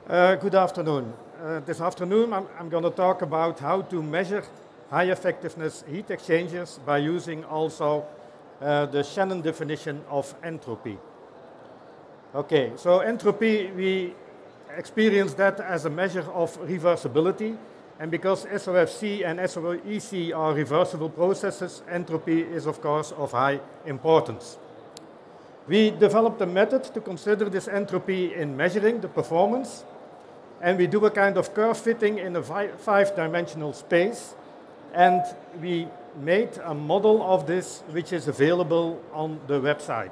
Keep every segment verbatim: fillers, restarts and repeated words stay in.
Uh, good afternoon. Uh, this afternoon I'm, I'm going to talk about how to measure high effectiveness heat exchangers by using also uh, the Shannon definition of entropy. Okay, so entropy, we experience that as a measure of reversibility, and because S O F C and S O E C are reversible processes, entropy is of course of high importance. We developed a method to consider this entropy in measuring the performance, and we do a kind of curve fitting in a five-dimensional space, and we made a model of this which is available on the website.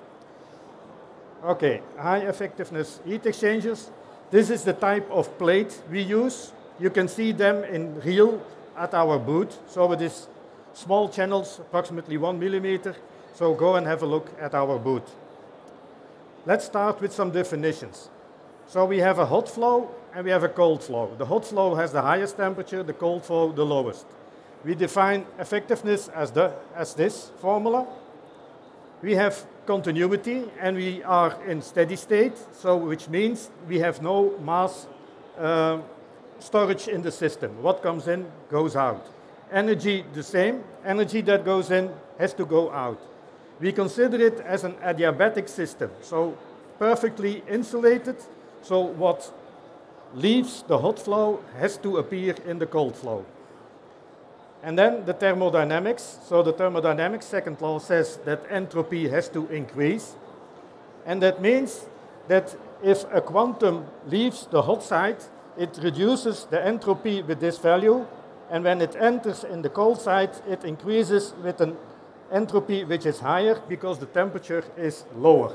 Okay, high effectiveness heat exchangers. This is the type of plate we use. You can see them in real at our booth. So it is small channels, approximately one millimeter. So go and have a look at our booth. Let's start with some definitions. So we have a hot flow and we have a cold flow. The hot flow has the highest temperature, the cold flow the lowest. We define effectiveness as, the, as this formula. We have continuity and we are in steady state, so which means we have no mass uh, storage in the system. What comes in goes out. Energy the same. Energy that goes in has to go out. We consider it as an adiabatic system, so perfectly insulated. So what leaves the hot flow has to appear in the cold flow. And then the thermodynamics. So the thermodynamics second law says that entropy has to increase. And that means that if a quantum leaves the hot side, it reduces the entropy with this value. And when it enters in the cold side, it increases with an entropy which is higher because the temperature is lower.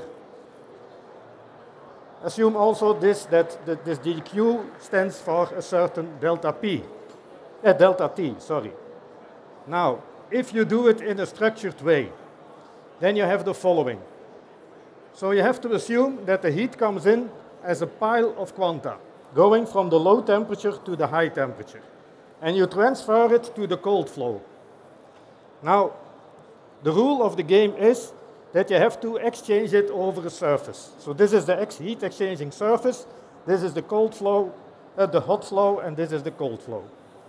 Assume also this, that the, this dq stands for a certain delta p, uh, delta t, sorry. Now, if you do it in a structured way, then you have the following. So you have to assume that the heat comes in as a pile of quanta, going from the low temperature to the high temperature. And you transfer it to the cold flow. Now, the rule of the game is that you have to exchange it over a surface. So this is the ex heat exchanging surface, this is the cold flow, uh, the hot flow, and this is the cold flow.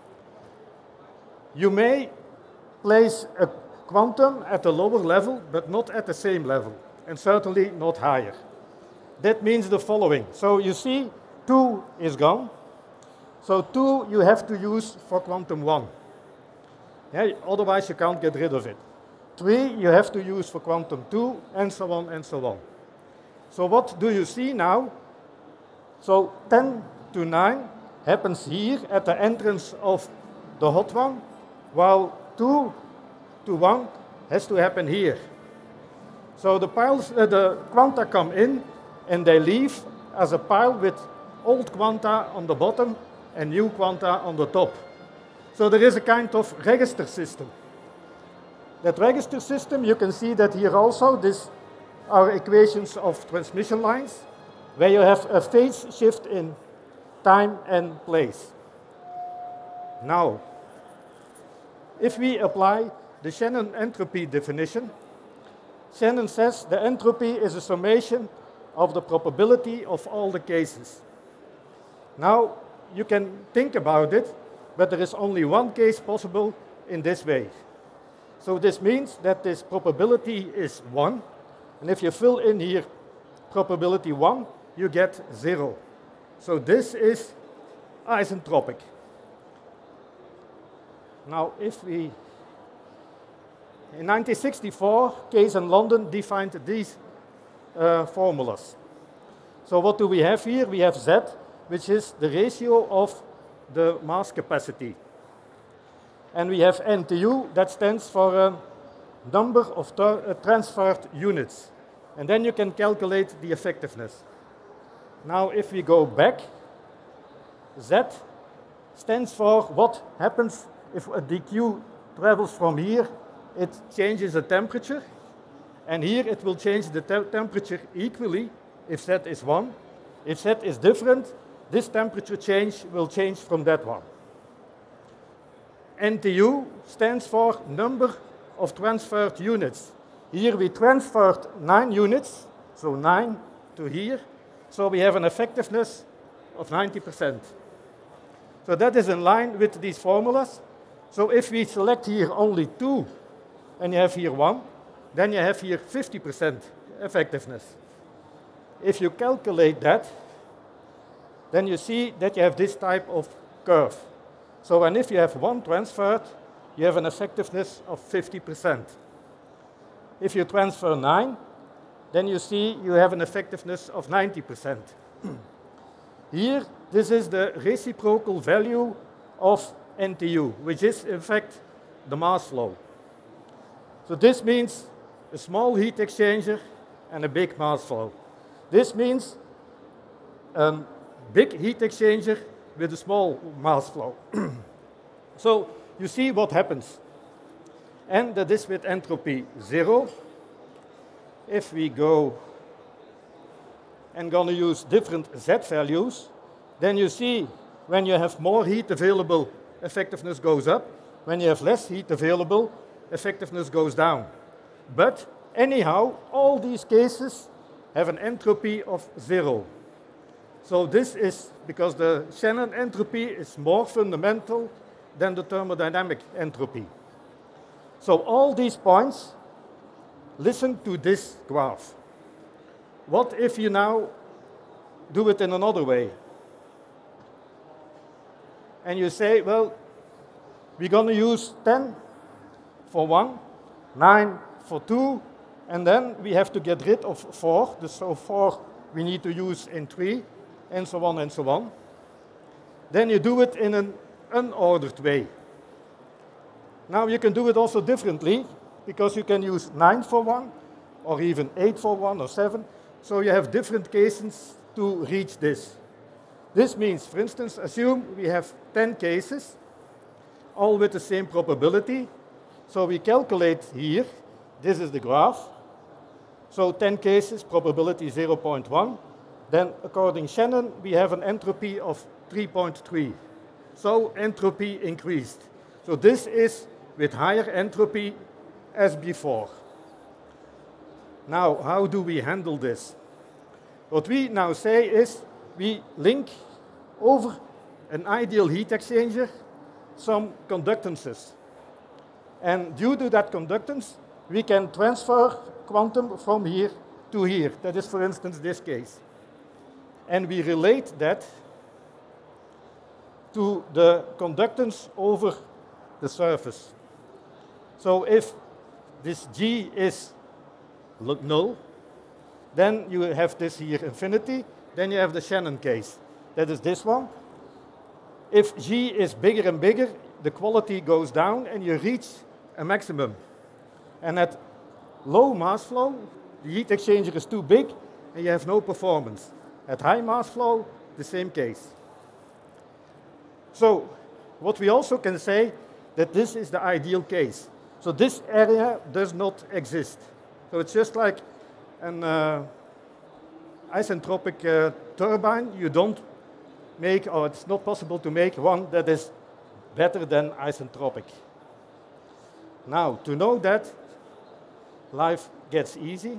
You may place a quantum at a lower level, but not at the same level, and certainly not higher. That means the following. So you see, two is gone. So two you have to use for quantum one. Yeah, otherwise you can't get rid of it. Three you have to use for quantum two, and so on and so on. So what do you see now? So ten to nine happens here at the entrance of the hot one, while two to one has to happen here. So the piles, uh, the quanta come in and they leave as a pile with old quanta on the bottom and new quanta on the top. So there is a kind of register system. That register system, you can see that here also, these are equations of transmission lines, where you have a phase shift in time and place. Now, if we apply the Shannon entropy definition, Shannon says the entropy is a summation of the probability of all the cases. Now, you can think about it, but there is only one case possible in this way. So this means that this probability is one, and if you fill in here probability one, you get zero. So this is isentropic. Now, if we, in nineteen sixty-four, Case and London defined these uh, formulas. So what do we have here? We have Z, which is the ratio of the mass capacity. And we have N T U, that stands for a number of uh, transferred units. And then you can calculate the effectiveness. Now, if we go back, Z stands for what happens if a dq travels from here, it changes the temperature. And here it will change the te temperature equally if Z is one. If Z is different, this temperature change will change from that one. N T U stands for number of transferred units. Here we transferred nine units, so nine to here. So we have an effectiveness of ninety percent. So that is in line with these formulas. So if we select here only two, and you have here one, then you have here fifty percent effectiveness. If you calculate that, then you see that you have this type of curve. So and if you have one transferred, you have an effectiveness of fifty percent. If you transfer nine, then you see you have an effectiveness of ninety percent. Here, this is the reciprocal value of N T U, which is in fact the mass flow. So this means a small heat exchanger and a big mass flow. This means a big heat exchanger with a small mass flow. So you see what happens. And that is with entropy zero. If we go and going to use different Z values, then you see when you have more heat available, effectiveness goes up. When you have less heat available, effectiveness goes down. But anyhow, all these cases have an entropy of zero. So this is because the Shannon entropy is more fundamental than the thermodynamic entropy. So all these points, listen to this graph. What if you now do it in another way? And you say, well, we're going to use ten for one, nine for two, and then we have to get rid of four. So four we need to use in three, and so on and so on. Then you do it in an unordered way. Now you can do it also differently, because you can use nine for one, or even eight for one, or seven. So you have different cases to reach this. This means, for instance, assume we have ten cases, all with the same probability. So we calculate here, this is the graph. So ten cases, probability zero point one. Then according to Shannon, we have an entropy of three point three. So entropy increased. So this is with higher entropy as before. Now, how do we handle this? What we now say is we link over an ideal heat exchanger some conductances. And due to that conductance, we can transfer quantum from here to here. That is, for instance, this case. And we relate that to the conductance over the surface. So if this G is null, then you have this here infinity, then you have the Shannon case. That is this one. If G is bigger and bigger, the quality goes down and you reach a maximum. And at low mass flow, the heat exchanger is too big and you have no performance. At high mass flow, the same case. So what we also can say that this is the ideal case. So this area does not exist. So it's just like an uh, isentropic uh, turbine. You don't make, or it's not possible to make one that is better than isentropic. Now, to know that, life gets easy.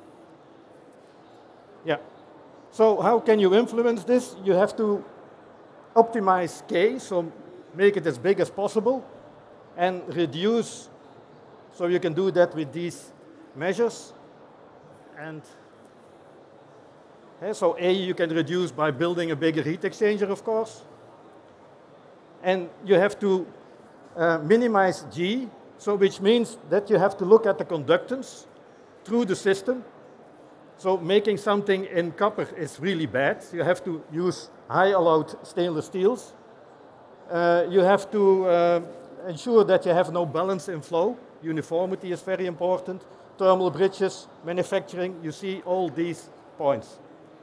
Yeah. So how can you influence this? You have to optimize K, so make it as big as possible, and reduce. So you can do that with these measures. And yeah, so A you can reduce by building a bigger heat exchanger, of course. And you have to uh, minimize G, so which means that you have to look at the conductance through the system. So making something in copper is really bad. You have to use high allowed stainless steels. Uh, you have to uh, ensure that you have no balance in flow. Uniformity is very important. Thermal bridges, manufacturing, you see all these points.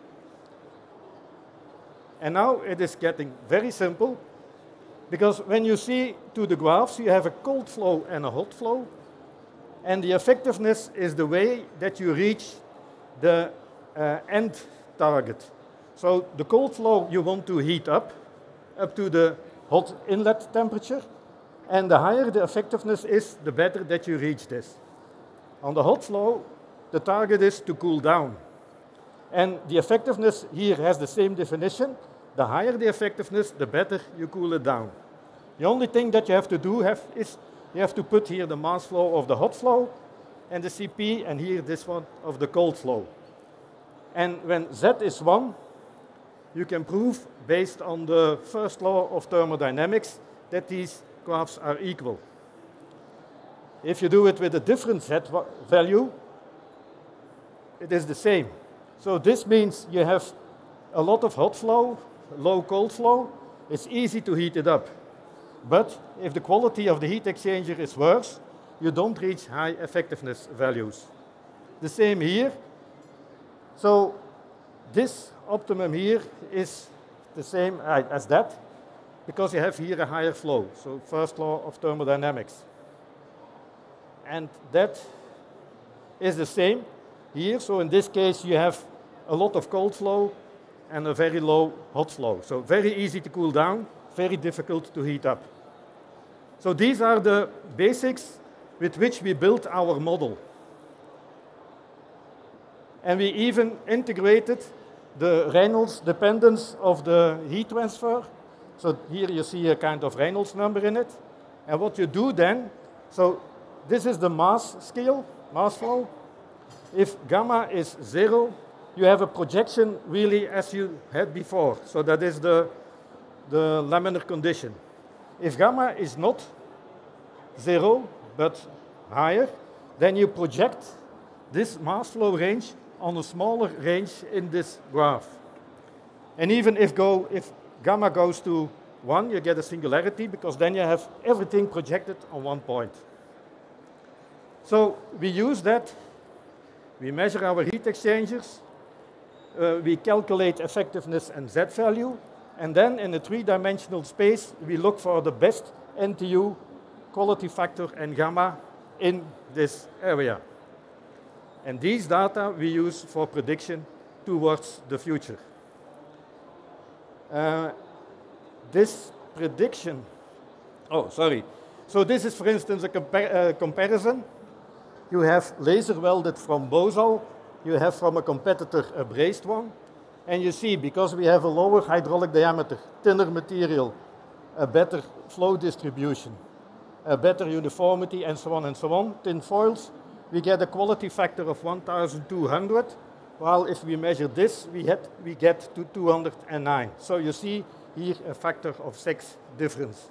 And now it is getting very simple, because when you see to the graphs, you have a cold flow and a hot flow, and the effectiveness is the way that you reach the uh, end target. So the cold flow you want to heat up, up to the hot inlet temperature, and the higher the effectiveness is, the better that you reach this. On the hot flow, the target is to cool down. And the effectiveness here has the same definition, the higher the effectiveness, the better you cool it down. The only thing that you have to do have, is you have to put here the mass flow of the hot flow and the C P, and here this one of the cold flow. And when Z is one, you can prove, based on the first law of thermodynamics, that these graphs are equal. If you do it with a different Z value, it is the same. So this means you have a lot of hot flow, low cold flow. It's easy to heat it up. But if the quality of the heat exchanger is worse, you don't reach high effectiveness values. The same here. So this optimum here is the same as that, because you have here a higher flow. So first law of thermodynamics. And that is the same here. So in this case, you have a lot of cold flow and a very low hot flow. So very easy to cool down, very difficult to heat up. So these are the basics with which we built our model. And we even integrated the Reynolds dependence of the heat transfer. So here you see a kind of Reynolds number in it. And what you do then, so this is the mass scale, mass flow. If gamma is zero, you have a projection really as you had before. So that is the, the laminar condition. If gamma is not zero, but higher, then you project this mass flow range on a smaller range in this graph. And even if, go, if gamma goes to one, you get a singularity, because then you have everything projected on one point. So we use that. We measure our heat exchangers. Uh, we calculate effectiveness and Z value. And then in a three-dimensional space, we look for the best N T U, quality factor, and gamma in this area. And these data we use for prediction towards the future. Uh, this prediction, oh, sorry. So this is, for instance, a compa uh, comparison. You have laser welded from Bosal. You have from a competitor a brazed one. And you see, because we have a lower hydraulic diameter, thinner material, a better flow distribution, a better uniformity, and so on and so on, tin foils, we get a quality factor of one thousand two hundred, while if we measure this, we, had, we get to two hundred nine. So you see here a factor of six difference.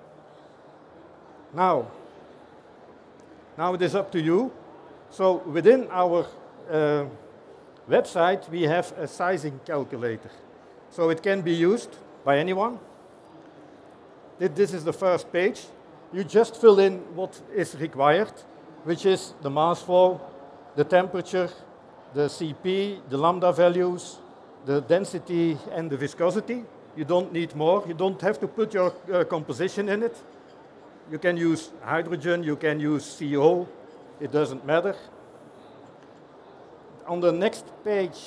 Now, now it is up to you. So within our uh, website, we have a sizing calculator. So it can be used by anyone. This is the first page. You just fill in what is required, which is the mass flow, the temperature, the C P, the lambda values, the density, and the viscosity. You don't need more. You don't have to put your uh, composition in it. You can use hydrogen, you can use C O, it doesn't matter. On the next page,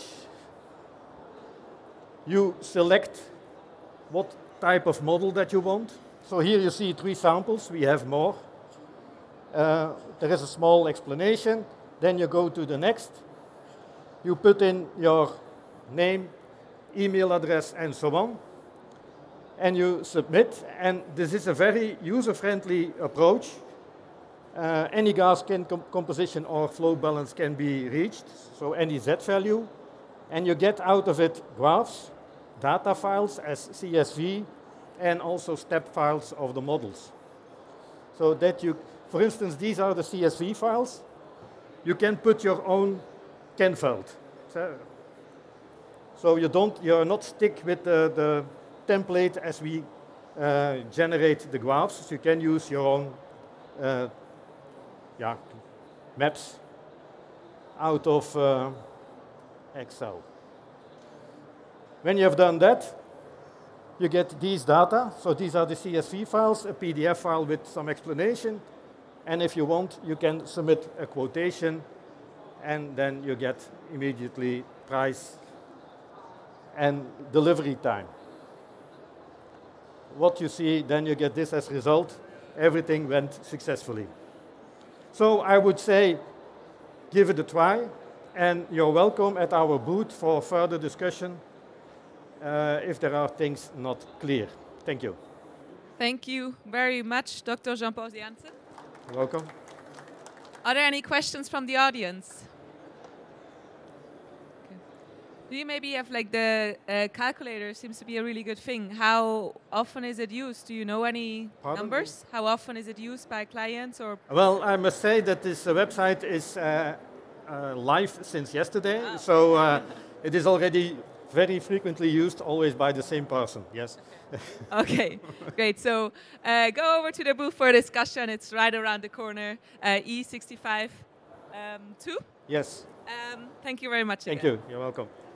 you select what type of model that you want. So here you see three samples, we have more. Uh, there is a small explanation, then you go to the next. You put in your name, email address, and so on, and you submit, and this is a very user-friendly approach. Uh, any gas can com composition or flow balance can be reached, so any Z value, and you get out of it graphs, data files as C S V, and also step files of the models. So that you, for instance, these are the C S V files. You can put your own Kenveld. So, so you don't, you're not stick with the, the template as we uh, generate the graphs. So you can use your own uh, yeah, maps out of uh, Excel. When you have done that, you get these data. So these are the C S V files, a P D F file with some explanation. And if you want, you can submit a quotation, and then you get immediately price and delivery time. What you see, then you get this as result. Everything went successfully. So I would say, give it a try, and you're welcome at our booth for further discussion. uh, if there are things not clear. Thank you. Thank you very much, Doctor Jean-Paul Janssen. You're welcome. Are there any questions from the audience? Okay. Do you maybe have like the uh, calculator seems to be a really good thing. How often is it used? Do you know any Pardon? numbers? How often is it used by clients or? Well, I must say that this uh, website is uh, uh, live since yesterday, Oh. so uh, it is already very frequently used, always by the same person. Yes. Okay, great. So uh, go over to the booth for discussion. It's right around the corner, uh, E sixty-five um, two. Yes. Um, thank you very much. Thank again. you. You're welcome.